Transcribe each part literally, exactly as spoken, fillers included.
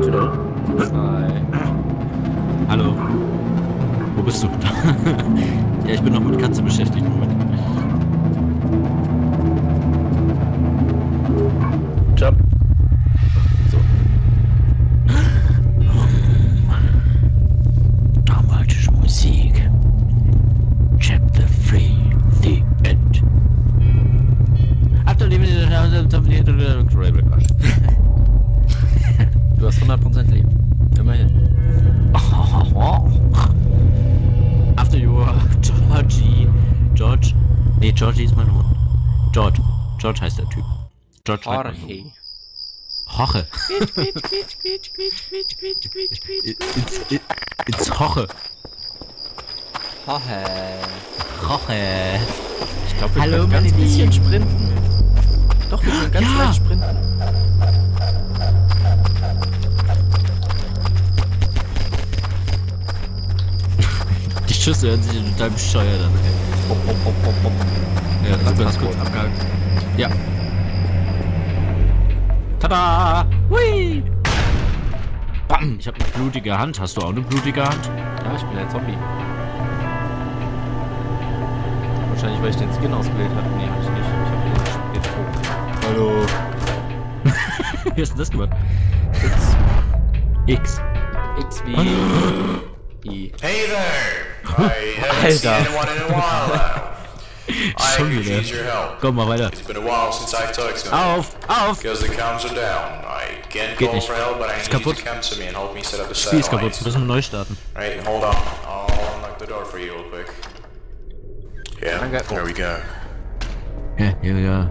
geht wieder. Hi. Hallo. Wo bist du? Ja, ich bin noch mit Katze beschäftigt. Moment. Jump. So. Dramatische Musik. Chapter three. The End. After leaving the house, Du hast hundert Prozent Leben. Immerhin. After you were Georgie. George. Nee, Georgie ist mein Hund. George. George heißt der Typ. George. Jorge. Hoche. It's, it's Hoche. Jorge. Hoche. Ich glaube, wir Hallo, können ganz meine bisschen Lieben. sprinten. Doch, wir können ganz Ja. leicht sprinten. Die Schüsse hören sich total bescheuert an. Hopp, hopp, hopp, hopp, hopp. Ja, Ganz so ganz kurz kurz abgehakt. Ja. Tada! Hui! Bam! Ich habe eine blutige Hand. Hast du auch eine blutige Hand? Ja, ich bin ein Zombie. Wahrscheinlich, weil ich den Skin ausgewählt habe. Nee, hab ich nicht. Ich hab den Spruch. Hallo. Wie hast du das gemacht? X. X. X wie I. Hey there! I haven't seen Alter. anyone in a while now. I Schon could wieder. use your help. Komm mal weiter. It's been a while since I've talked to anyone. Auf! Auf! Because the comms are down. I can't Geht call nicht. for help, but I Ist need you kaputt. to come to me and help me set up the Spiel ist kaputt. satellites. Müssen wir neu starten. Right, hold on. I'll unlock the door for you real quick. Yeah, Danke. there we go. Ja, ja, ja.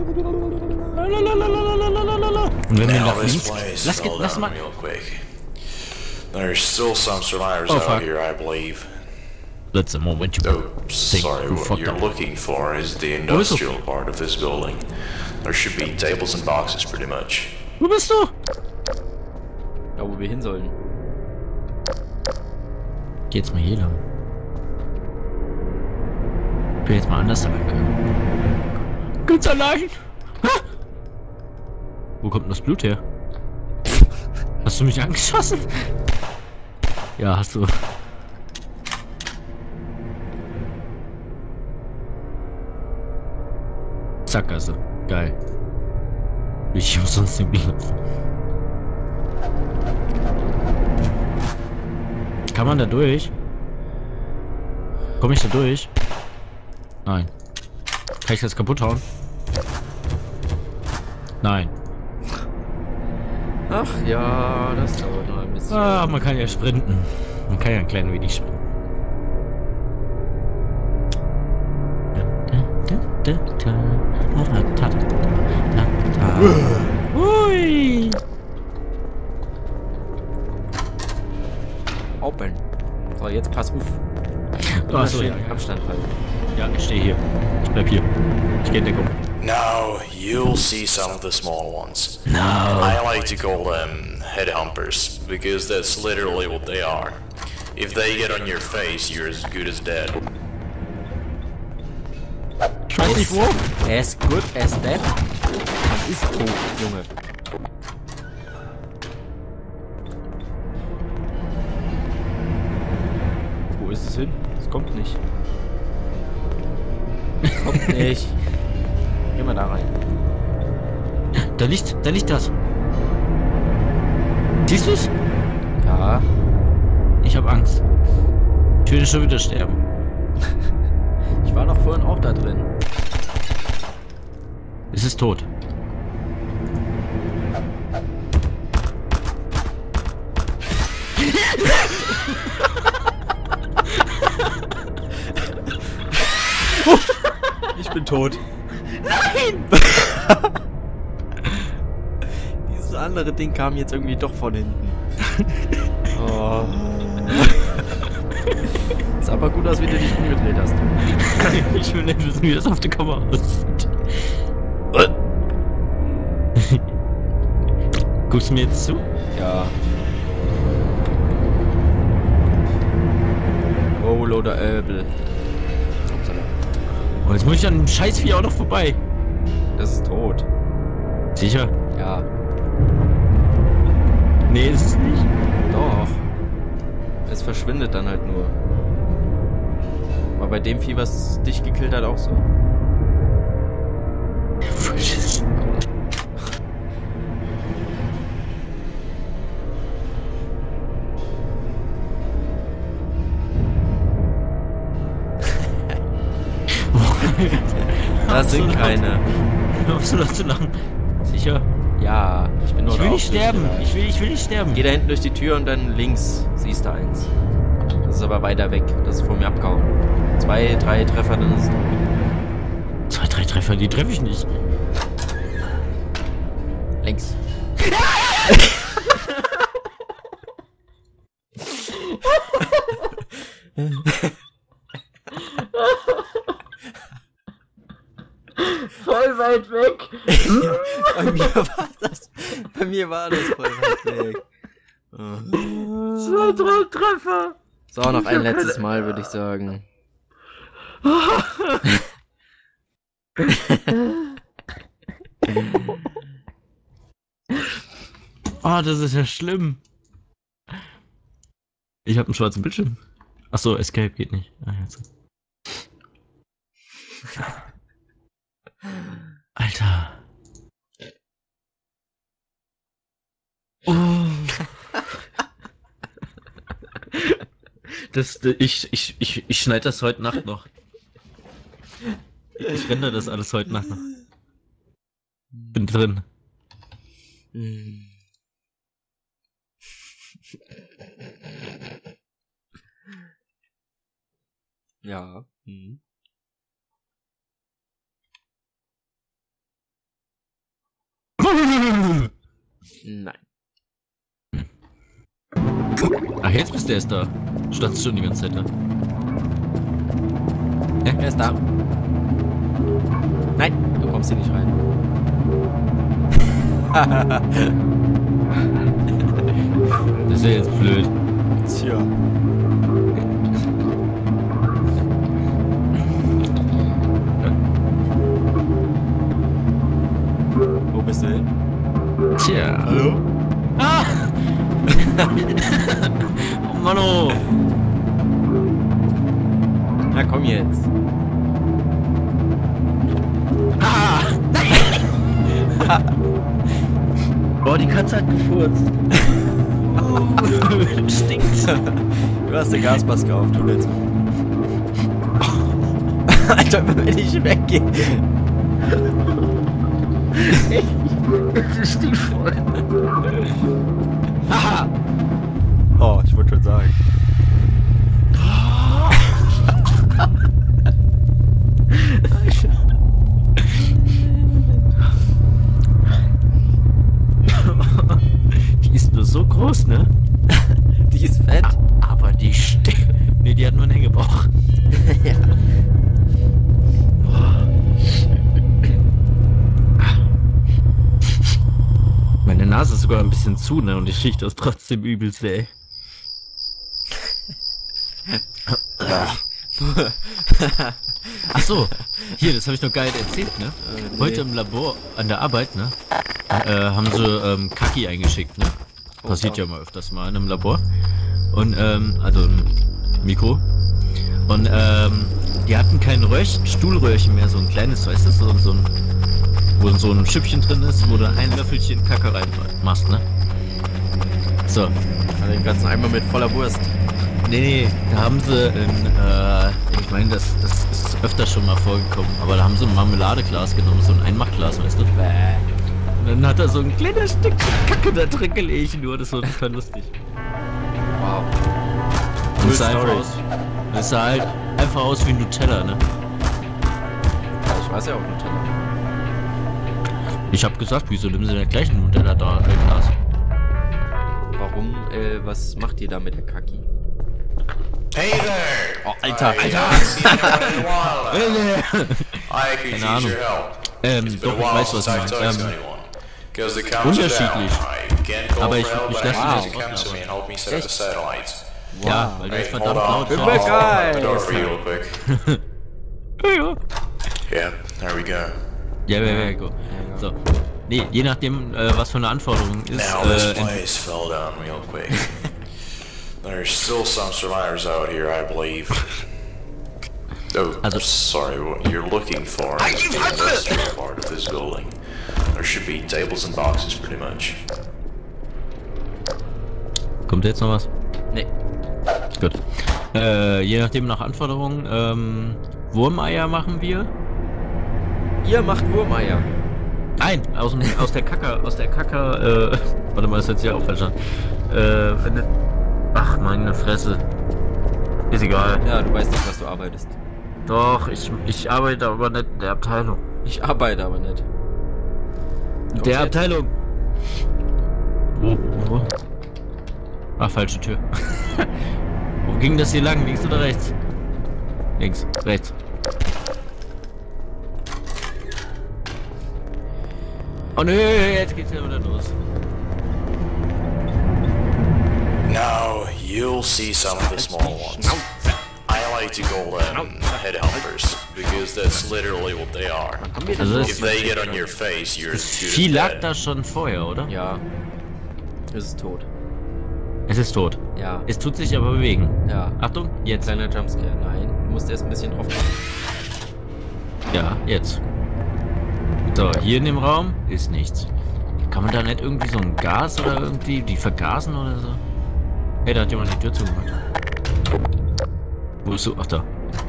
Und wenn wir Now nach this links... place, Lass, hold lass on mal... real quick. There's still some survivors Oh, out fuck. here, I believe. That's the moment you... Oh, Think sorry, you what fucked you're up. looking for is the Wo bist du? industrial part of this building. There should be tables and boxes, pretty much. Wo bist du? Da, wo wir hin sollen. Geh jetzt mal hier lang. Ich bin jetzt mal anders da lang gegangen. Ganz allein. Ha? Wo kommt denn das Blut her? Hast du mich angeschossen? Ja, hast du. Sackgasse. Geil. Ich muss sonst den Bild. Kann man da durch? Komme ich da durch? Nein. Kann ich das kaputt hauen? Nein. Ach ja, das dauert noch ein bisschen. Ah, man kann ja sprinten. Man kann ja ein klein wenig sprinten. Hui! Open. So, jetzt pass auf. Ach so, Schön ja, ja. Abstand halten. Ja, ich stehe hier. Ich bleib hier. Ich gehe in Deckung. Now, you'll see some of the small ones. No. I like to call them headhumpers, because that's literally what they are. If they get on your face, you're as good as dead. Ich weiß nicht wo. As good as that. Man ist tot, Junge. Wo ist es hin? Es kommt nicht. Es kommt nicht. Geh mal da rein. Da liegt, da liegt das. Siehst du's? Ja. Ich hab Angst. Ich würde schon wieder sterben. Ich war doch vorhin auch da drin. Es ist tot. Ich bin tot. Nein! Dieses andere Ding kam jetzt irgendwie doch von hinten. Oh. Ist aber gut, dass du dich umgedreht hast. Ich will nicht wissen, wie das auf der Kamera aussieht. Guckst du mir jetzt zu? Ja. Oh, Loader Äbel. Oh, jetzt muss ich an dem Scheißvieh auch noch vorbei. Das ist tot. Sicher? Ja. Nee, ist es nicht. Doch. Es verschwindet dann halt nur. War bei dem Vieh, was dich gekillt hat, auch so. Frisches. Das sind keine. Hörst du das zu lachen? Sicher? Ja, ich bin nur Ich will da nicht sterben. Ich will, ich will nicht sterben. Geh da hinten durch die Tür und dann links siehst du eins. Das ist aber weiter weg. Das ist vor mir abgehauen. Zwei, drei Treffer, dann ist es tot. Zwei, drei Treffer, die treffe ich nicht. Links. Voll weit weg. Bei mir war das. Bei mir war das voll weit weg. Zwei, drei Treffer. So, noch ein letztes Mal, würde ich sagen. Oh, das ist ja schlimm. Ich habe einen schwarzen Bildschirm. Achso, Escape geht nicht. Ah, jetzt. Alter. Oh. Das, ich, ich, ich, ich schneide das heute Nacht noch. Ich render das alles heute Nacht noch. Bin drin. Ja. Hm. Nein. Ach, jetzt bist du erst da. Standst schon die ganze Zeit da. Hä? Er ist da. Nein, du kommst hier nicht rein. Das ist ja jetzt blöd. Tja. Wo bist du hin? Tja. Hallo? Ah! Oh Mann, oh. Na komm jetzt. Ah! Oh, die Katze hat gefurzt. Oh, stinkt. Du hast eine Gasmaske auf, tu jetzt. Alter, wenn ich weggehe. Das stinkt voll. Haha. Oh, ich wollte schon sagen. Die ist nur so groß, ne? Die ist fett. Aber die stinkt. Ne, die hat nur einen Hängebauch. Ja. Meine Nase ist sogar ein bisschen zu, ne? Und ich rieche das trotzdem übelst, ey. Ach so, hier, das habe ich noch gar nicht erzählt, ne? Äh, nee. Heute im Labor, an der Arbeit, ne? Äh, haben sie ähm, Kaki eingeschickt, ne? Passiert Oh, ja mal öfters mal in einem Labor. Und, ähm, also ein Mikro. Und, ähm, die hatten kein Röhrchen, Stuhlröhrchen mehr, so ein kleines, weißt du, so, so ein, wo so ein Schüppchen drin ist, wo du ein Löffelchen Kacke rein machst, ne? So. Also den ganzen Eimer mit voller Wurst. Nee, nee, da haben sie in, äh, ich meine, das, das ist öfter schon mal vorgekommen, aber da haben sie ein Marmeladeglas genommen, so ein Einmachglas, weißt du? Bäh. Und dann hat er so ein kleines Stück Kacke da drin gelegen, nur das war total lustig. Wow. Und Cool es sah einfach Story. aus, es sah halt einfach aus wie ein Nutella, ne? Ja, ich weiß ja auch Nutella. Ich hab gesagt, wieso nehmen sie denn gleich ein Nutella da, äh, Glas? Warum, äh, was macht ihr da mit der Kaki? Hey there! Oh, Alter, I Alter! haven't seen anyone in a while. I could Keine use Ahnung. your help. Ähm, It's been doch, a ich while weiß, was since du I've meinst. talked to Ähm, anyone. Because the counts are down. unterschiedlich. I can't call Aber for ich- help, ich but lasse I dich need nicht you to come to me and help me set up the satellites. ja, weil der Hey, ist hold verdammt on. laut. I'll Bin open geil. the door for you real quick. Ja, Yeah, there we go. ja, ja, ja, go. So. Nee, je nachdem, äh, was für eine Anforderung ist. Now this Äh, place fell down real quick. There's still some survivors out here, I believe. Oh, Also- sorry, what you're looking for is the industrial part of this building. There should be tables and boxes, pretty much. kommt jetzt noch was? Nee. Gut. Äh, je nachdem nach Anforderungen, ähm, Wurmeier machen wir. Ihr macht Wurmeier. Nein, aus, dem, aus der Kacker, aus der Kacker, äh, warte mal, ist jetzt hier auch falsch an. Äh, findet, ach, meine Fresse. Ist egal. Ja, du weißt nicht, was du arbeitest. Doch, ich, ich arbeite aber nicht in der Abteilung. Ich arbeite aber nicht. Der Okay. Abteilung. Wo, wo? Ach, falsche Tür. Wo ging das hier lang? Links oder rechts? Links, rechts. Oh nö, jetzt geht's ja wieder los. Now you'll see some of the small ones. I like to call them headhunters because that's literally what they are. Also If das, they get on your face, you're das as good Vieh as lag dead. da schon vorher, oder? Ja. Es ist tot. Es ist tot. Ja. Es tut sich aber bewegen. Ja. Achtung, jetzt. Kleiner Jumpscare. Nein. Du musst erst ein bisschen drauf machen. Ja, jetzt. So, hier in dem Raum ist nichts. Kann man da nicht irgendwie so ein Gas oder irgendwie die vergasen oder so? Hey, da hat jemand die Tür zugemacht. Wo ist du? Ach, da.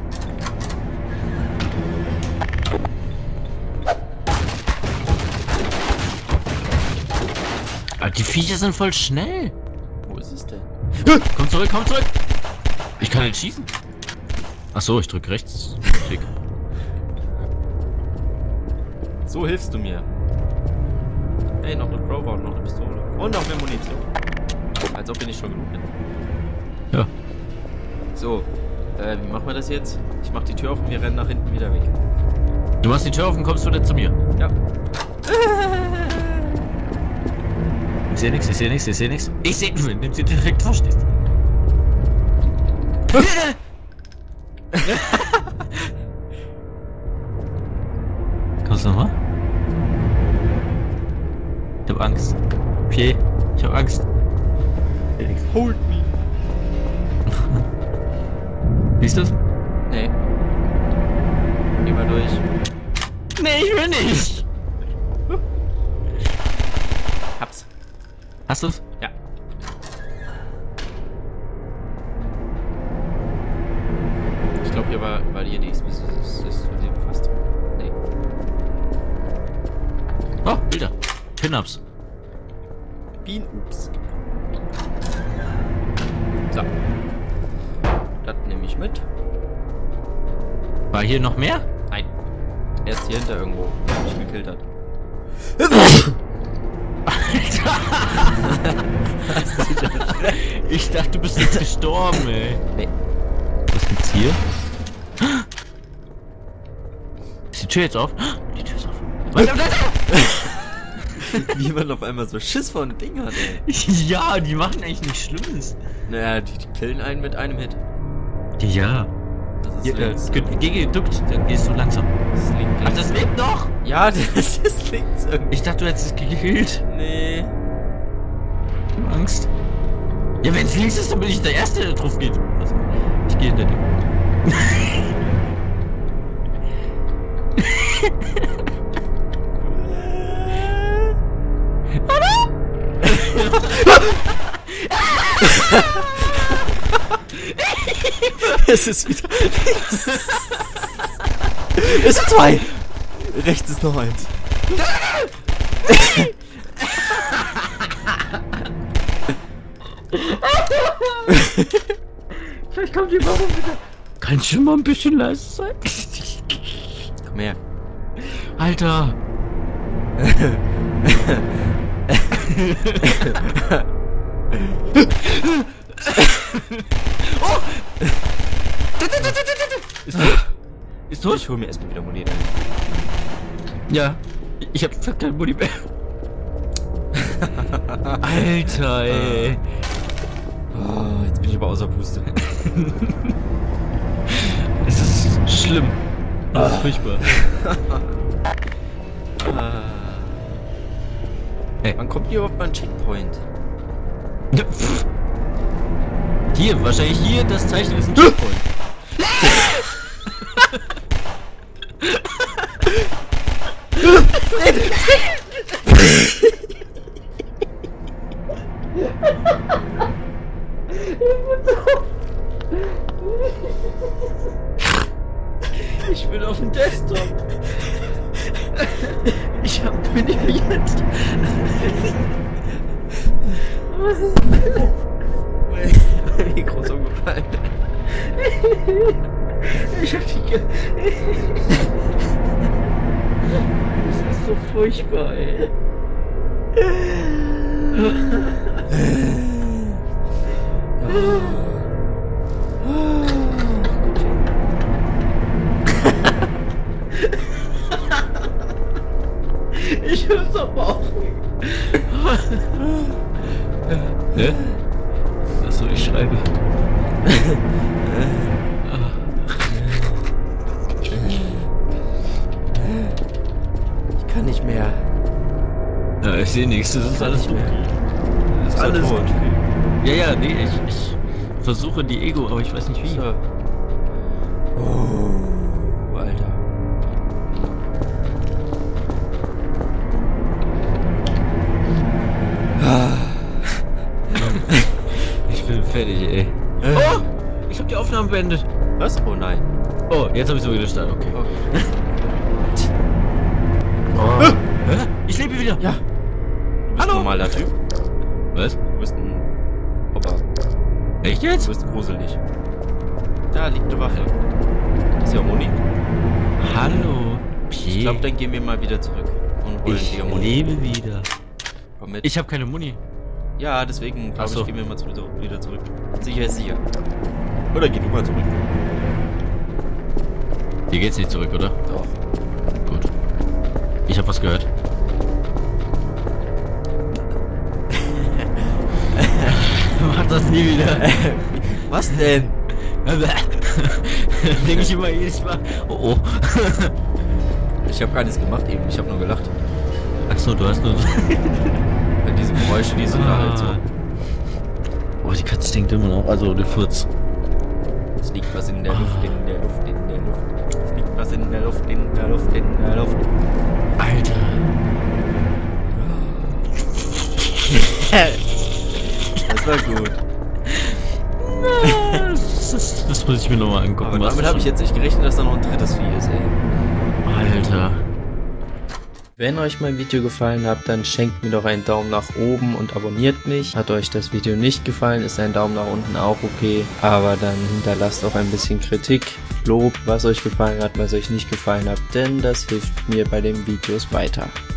Ah, die Viecher sind voll schnell. Wo ist es denn? Komm zurück, komm zurück. Ich kann nicht schießen. Ach so, ich drück rechts. Klick. So hilfst du mir. Hey, noch eine Crowbar und noch eine Pistole. Und noch mehr Munition. Als ob wir nicht schon genug hätten. Ja. So, äh, wie machen wir das jetzt? Ich mach die Tür auf und wir rennen nach hinten wieder weg. Du machst die Tür auf und kommst wieder zu mir. Ja. Ich sehe nichts, ich sehe nichts, ich sehe nichts. Ich sehe, du nimmst sie direkt verstehst. Kommst du nochmal? Ich hab Angst. Okay, ich hab Angst. Hold me. Siehst du's? Nee. Geh mal durch. Nee, ich will nicht. Hab's. Hast du's? Ja. Ich glaube, hier war, war hier die Expedition. Das ist von dem fast. Nee. Oh, Bilder. Pin-Ups. Bean Ups. So. Das nehme ich mit. War hier noch mehr? Nein. Er ist hier hinter irgendwo, der mich gekillt hat. Ich dachte, du bist jetzt gestorben, ey. Nee. Was gibt's hier? Ist die Tür jetzt auf? Die Tür ist auf. Warte, warte, Wie man auf einmal so Schiss vor einem Ding hat, ey. warte. Ja, die machen eigentlich nichts Schlimmes. Naja, die, die killen einen mit einem Hit. Ja. Das ist Hier, äh, links. ge- geh geduckt, dann gehst du langsam. Das ist links. Ach, das lebt noch? Ja, das ist links irgendwie. Ich dachte, du hättest es gekillt. Nee. Ich hab Angst. Ja, wenn es links ist, dann bin ich der Erste, der drauf geht. Also, ich gehe hinter dir. Es ist wieder. Es sind zwei. Rechts ist noch eins. Vielleicht kommt die Mama wieder. Kannst du mal ein bisschen leise sein? Komm her. Alter. Oh! Ist tot? Ist tot? Ich hol mir erstmal wieder Muni rein. Ja. Ich hab fast kein Muni mehr. Alter, ey. Oh, jetzt bin ich aber außer Puste. Es ist schlimm. Das ist furchtbar. Ah. Hey. Wann kommt hier überhaupt mal ein Checkpoint? Ja, pff. Hier, wahrscheinlich hier, das Zeichen ist ein Checkpoint. Ich bin auf dem Desktop. Ich hab animiert. Mein Mikro ist umgefallen. Ich hab die... Ge Das ist so furchtbar, ey. Ich hab's am Bauch. Hä? Achso, ich schreibe. Ich kann nicht mehr. Ja, ich sehe nichts, das ist alles nicht mehr. Das ist Alles tot. tot. Ja, ja, nee, ich, ich versuche die Ego, aber ich weiß nicht wie. So. Oh, Alter. Ich bin fertig, ey. Oh! Ich hab die Aufnahme beendet. Was? Oh nein. Oh, jetzt hab ich so wieder gestartet, okay. Okay. Oh. Hä? Ich lebe wieder! Ja. Du bist Hallo? ein normaler Typ. Was? Du bist ein Hopper. Echt Du jetzt? bist gruselig. Da liegt eine Waffe. Ist ja Moni. Hallo. Ich glaube, dann gehen wir mal wieder zurück und holen Ich die Moni. lebe wieder. Komm mit. Ich habe keine Muni. Ja, deswegen glaube Ach so. ich, gehen wir mal zu, wieder zurück. Sicher ist sicher. Oder geh du mal zurück. Hier geht's nicht zurück, oder? Doch. Gut. Ich habe was gehört. Mach das nie wieder. Was denn? Denke ich immer jedes Mal. Oh oh. Ich habe gar nichts gemacht eben. Ich habe nur gelacht. Achso, du hast nur. Weil diese Geräusche, die sind da halt so. Oh, die Katze stinkt immer noch. Also, der Furz. Es liegt was in der Luft, in der Luft, in der Luft. Es liegt was in der Luft, in der Luft, in der Luft. Alter. Das war gut. Das, ist, das muss ich mir nochmal angucken. Aber was damit das habe ich jetzt nicht gerechnet, dass da noch ein drittes Vieh ist, ey. schon- Alter. Wenn euch mein Video gefallen hat, dann schenkt mir doch einen Daumen nach oben und abonniert mich. Hat euch das Video nicht gefallen, ist ein Daumen nach unten auch okay. Aber dann hinterlasst auch ein bisschen Kritik, Lob, was euch gefallen hat, was euch nicht gefallen hat, denn das hilft mir bei den Videos weiter.